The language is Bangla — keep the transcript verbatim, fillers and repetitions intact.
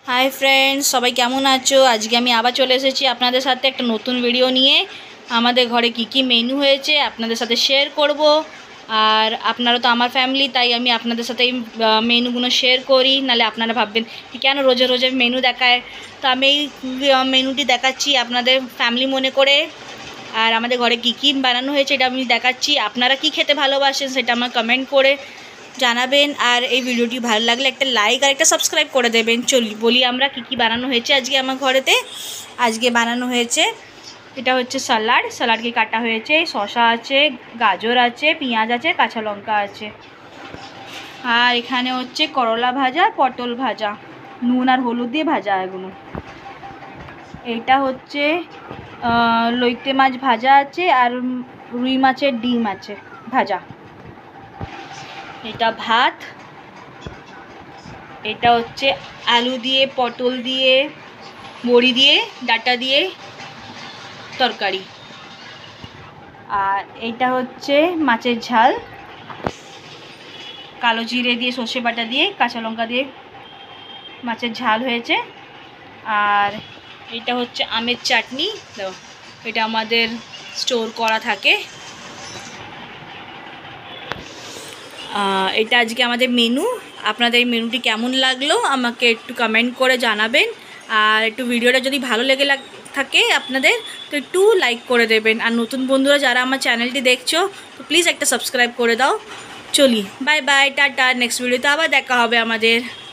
हाय फ्रेंड्स सबाई केमन आछो। आज के आमी आबार चले एसेछि आपनादेर साथे एकटा नतून भिडियो निये। आमादेर घरे की की मेनू हयेछे आपनादेर साथे शेयर करब। और आपनारा तो आमार फैमिली ताई आमी आपनादेर साथे मेनुगुलो शेयर करी, नाले आपनारा भाबबेन केन रोजे रोजे मेनू देखाय। तो आमी मेनुटी देखाच्छि आपनादेर फैमिली मने करे। और आमादेर घरे की की बानानो हयेछे एटा आमी देखाच्छि। आपनारा की खेते भालोबासेन सेटा आमार कमेंट करे জানাবেন। আর এই ভিডিওটি ভালো লাগলে একটা লাইক আর একটা সাবস্ক্রাইব করে দেবেন। চলি বলি আমরা কি কি বানানো হয়েছে আজকে আমার ঘরেতে। আজকে বানানো হয়েছে এটা হচ্ছে স্যালাড। স্যালাডকে কাটা হয়েছে, শসা আছে, গাজর আছে, পেঁয়াজ আছে, কাঁচা লঙ্কা আছে। আর এখানে হচ্ছে করলা ভাজা, পটল ভাজা, নুন আর হলুদ দিয়ে ভাজা এগুলো। এইটা হচ্ছে লইতে মাছ ভাজা আছে আর রুই মাছের ডিম আছে ভাজা। এটা ভাত, এটা হচ্ছে আলু দিয়ে, পটল দিয়ে, বড়ি দিয়ে, ডাটা দিয়ে তরকারি। আর এটা হচ্ছে মাছের ঝাল, কালো জিরে দিয়ে, সর্ষে বাটা দিয়ে, কাঁচা লঙ্কা দিয়ে মাছের ঝাল হয়েছে। আর এটা হচ্ছে আমের চাটনি, এটা আমাদের স্টোর করা থাকে। এটা আজকে আমাদের মেনু। আপনাদের এই মেনুটি কেমন লাগলো আমাকে একটু কমেন্ট করে জানাবেন। আর একটু ভিডিওটা যদি ভালো লেগে থাকে আপনাদের তো একটু লাইক করে দেবেন। আর নতুন বন্ধুরা যারা আমার চ্যানেলটি দেখছো তো প্লিজ একটা সাবস্ক্রাইব করে দাও। চলি বাই বাই, টাটা। নেক্সট ভিডিওতে আবার দেখা হবে আমাদের।